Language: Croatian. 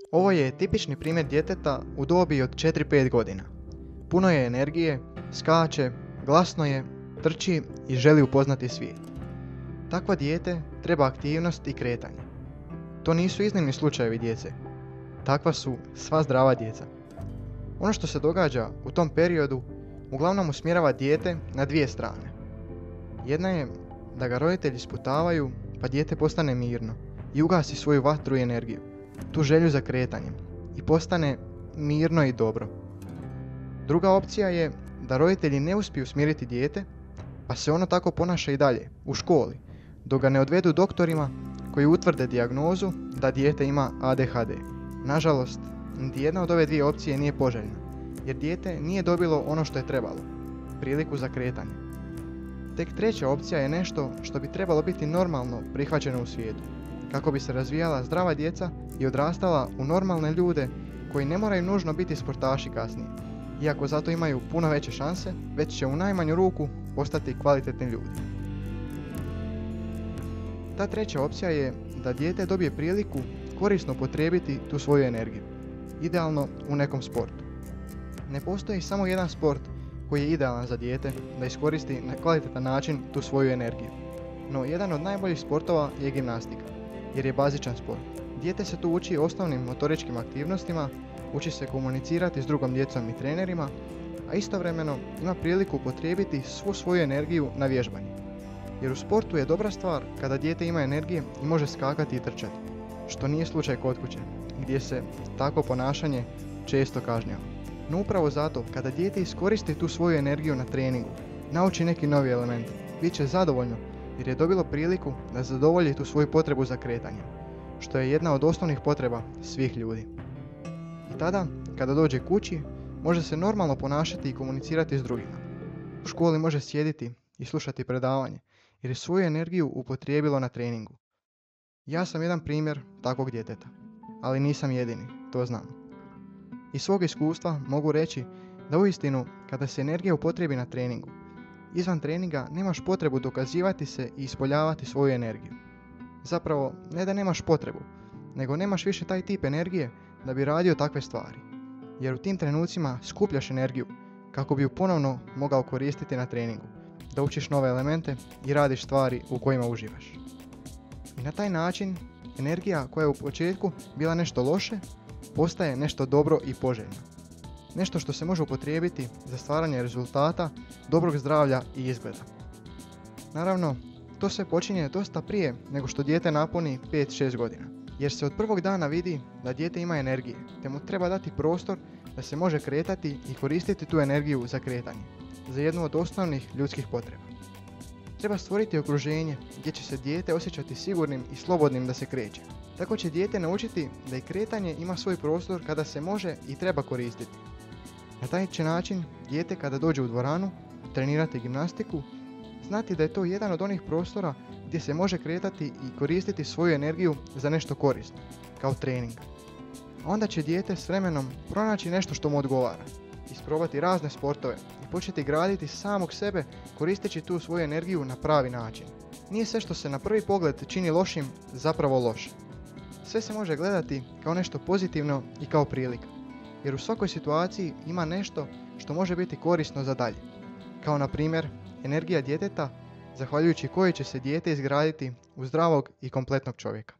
Ovo je tipični primjer djeteta u dobi od 4-5 godina. Puno je energije, skače, glasno je, trči i želi upoznati svijet. Takva dijete treba aktivnost i kretanje. To nisu iznimni slučajevi djece. Takva su sva zdrava djeca. Ono što se događa u tom periodu uglavnom usmjerava dijete na dvije strane. Jedna je da ga roditelji sputavaju pa dijete postane mirno i ugasi svoju vatru i energiju, tu želju za kretanjem i postane mirno i dobro. Druga opcija je da roditelji ne uspiju smiriti dijete pa se ono tako ponaša i dalje u školi dok ga ne odvedu doktorima koji utvrde dijagnozu da dijete ima ADHD. Nažalost, niti jedna od ove dvije opcije nije poželjna jer dijete nije dobilo ono što je trebalo, priliku za kretanje. Tek treća opcija je nešto što bi trebalo biti normalno prihvaćeno u svijetu, kako bi se razvijala zdrava djeca i odrastala u normalne ljude koji ne moraju nužno biti sportaši kasnije, iako zato imaju puno veće šanse, već će u najmanju ruku postati kvalitetni ljudi. Ta treća opcija je da dijete dobije priliku korisno upotrijebiti tu svoju energiju, idealno u nekom sportu. Ne postoji samo jedan sport koji je idealan za dijete da iskoristi na kvalitetan način tu svoju energiju. No, jedan od najboljih sportova je gimnastika, jer je bazičan sport. Dijete se tu uči osnovnim motoričkim aktivnostima, uči se komunicirati s drugom djecom i trenerima, a istovremeno ima priliku upotrijebiti svu svoju energiju na vježbanje. Jer u sportu je dobra stvar kada dijete ima energije i može skakati i trčati, što nije slučaj kod kuće, gdje se takvo ponašanje često kažnjava. No upravo zato, kada dijete iskoristi tu svoju energiju na treningu, nauči neki novi element, bit će zadovoljno jer je dobilo priliku da zadovolji tu svoju potrebu za kretanjem, što je jedna od osnovnih potreba svih ljudi. I tada, kada dođe kući, može se normalno ponašati i komunicirati s drugima. U školi može sjediti i slušati predavanje, jer je svoju energiju upotrijebilo na treningu. Ja sam jedan primjer takvog djeteta, ali nisam jedini, to znam. Iz svog iskustva mogu reći da uistinu kada se energija upotrijebi na treningu, izvan treninga nemaš potrebu dokazivati se i ispoljavati svoju energiju. Zapravo, ne da nemaš potrebu, nego nemaš više taj tip energije da bi radio takve stvari. Jer u tim trenucima skupljaš energiju kako bi ju ponovno mogao koristiti na treningu, da učiš nove elemente i radiš stvari u kojima uživaš. I na taj način, energija koja je u početku bila nešto loše, postaje nešto dobro i poželjno. Nešto što se može upotrijebiti za stvaranje rezultata, dobrog zdravlja i izgleda. Naravno, to sve počinje dosta prije nego što dijete napuni 5-6 godina. Jer se od prvog dana vidi da dijete ima energije, te mu treba dati prostor da se može kretati i koristiti tu energiju za kretanje, za jednu od osnovnih ljudskih potreba. Treba stvoriti okruženje gdje će se dijete osjećati sigurnim i slobodnim da se kreće. Tako će dijete naučiti da i kretanje ima svoj prostor kada se može i treba koristiti. Na taj će način dijete kada dođe u dvoranu, trenirati gimnastiku, znati da je to jedan od onih prostora gdje se može kretati i koristiti svoju energiju za nešto korisno, kao trening. A onda će dijete s vremenom pronaći nešto što mu odgovara, isprobati razne sportove i početi graditi samog sebe koristeći tu svoju energiju na pravi način. Nije sve što se na prvi pogled čini lošim zapravo loše. Sve se može gledati kao nešto pozitivno i kao prilika, jer u svakoj situaciji ima nešto što može biti korisno za dalje. Kao na primjer, energija djeteta, zahvaljujući kojoj će se dijete izgraditi u zdravog i kompletnog čovjeka.